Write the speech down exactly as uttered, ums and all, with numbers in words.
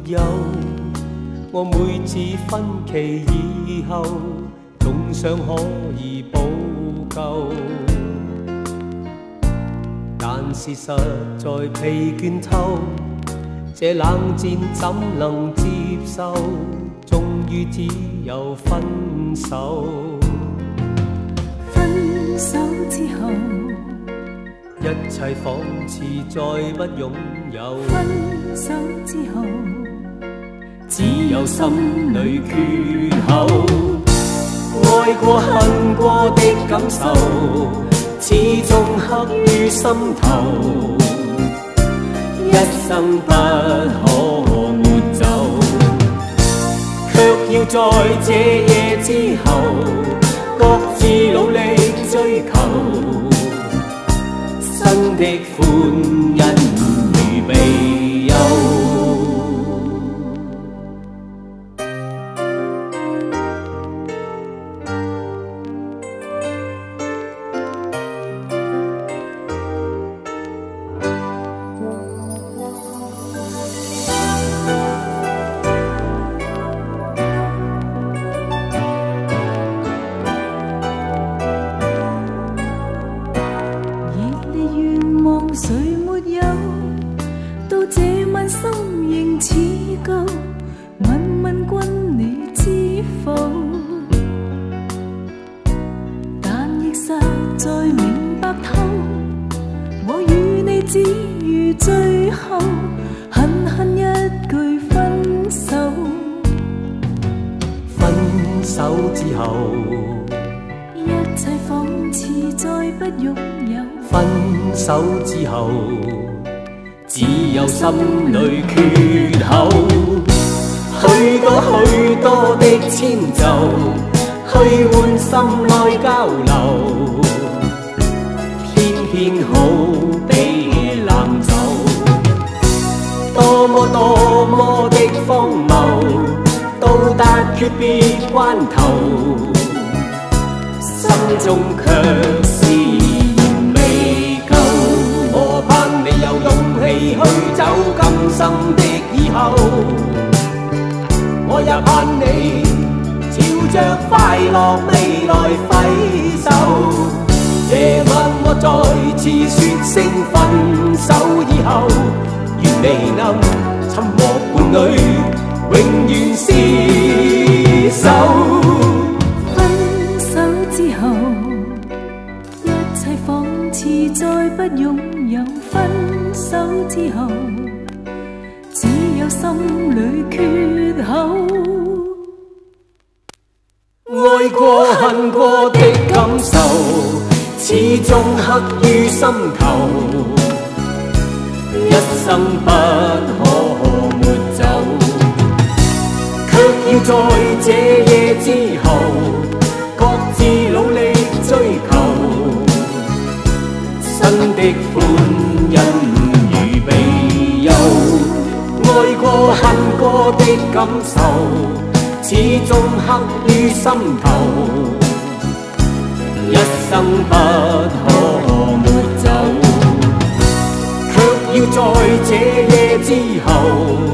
有，我每次分期以後，總想可以補救，但是實在疲倦透，這冷戰怎能接受？終於只有分手。 分手之後， 一切仿似再不擁有。 分手之後， 只有心裏缺口。愛過恨過的感受，始終刻於心頭，一生不可抹走。卻要在這夜之後，各自努力追求，新的歡欣預備有。 誰沒有？到這晚心仍似舊，問問君你知否？但亦實在明白透，我與你只如最後，恨恨一句分手。 分手之後， 一切仿似再不擁有。 分手之後，只有心裏缺口。許多許多的遷就，去換心內交流，偏偏好比冷酒。多麼多麼的荒謬，到達訣別關頭，心中卻是去走今生的以後，我也盼你朝着快樂未來揮手。夜晚我再次說聲分手以後，願你能尋獲伴侶，永遠廝守。 分手之後，一切仿似再不擁有。分手之後，只有心裏缺口。 愛過恨過的感受，始終刻於心頭，一生不可抹走。卻要在這夜之後，各自努力追求，新的歡欣預備有。愛過恨過的感受，始終刻於心頭，一生不可抹走。卻要在這夜之後，